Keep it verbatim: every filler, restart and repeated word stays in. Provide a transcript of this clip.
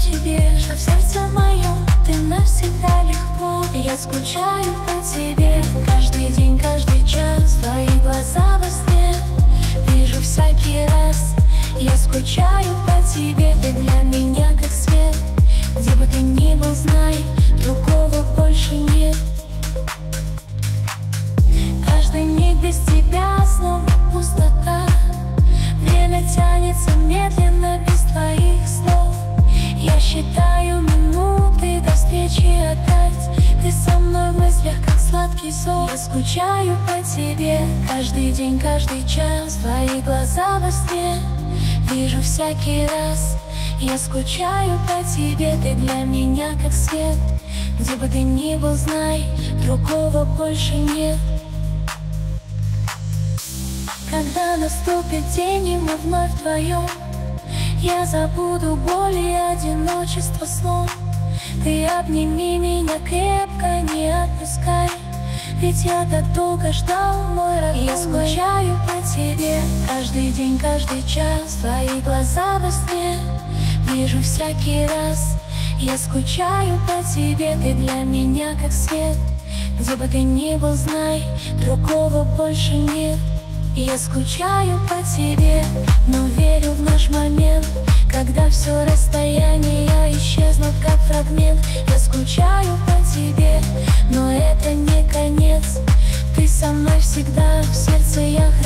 тебе, что в сердце моем ты навсегда легко. Я скучаю по тебе каждый день, каждый час. Твои глаза во сне вижу всякий раз. Я скучаю по тебе, ты для меня как свет. Где бы ты ни был, знай, другого больше нет. Каждый миг без тебя снова пустота. Время тянется медленно без твоих слов. Я считаю минуты до встречи опять. Ты со мной в мыслях, как сладкий сон. Я скучаю по тебе каждый день, каждый час. Твои глаза во сне вижу всякий раз. Я скучаю по тебе, ты для меня как свет. Где бы ты ни был, знай, другого больше нет. Когда наступит день, и мы вновь вдвоем, я забуду боль и одиночество сном. Ты обними меня крепко, не отпускай, ведь я так долго ждал, мой родной. Я скучаю по тебе каждый день, каждый час. Твои глаза во сне вижу всякий раз. Я скучаю по тебе, ты для меня как свет. Где бы ты ни был, знай, другого больше нет. Я скучаю по тебе, но верю в наш момент, когда все расстояние исчезнут как фрагмент. Я скучаю по тебе, но это не конец. Ты со мной всегда, в сердце я